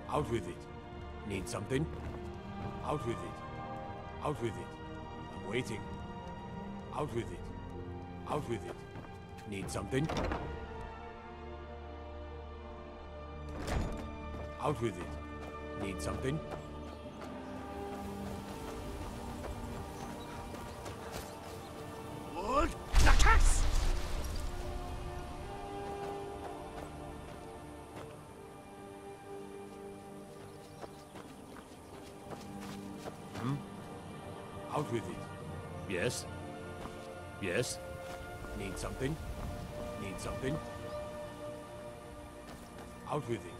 Out with it. Need something? Out with it. Out with it. I'm waiting. Out with it. Out with it. Need something? Out with it. Need something? Und Lakas! Out with it. Yes? Yes? Need something? Need something? Out with it.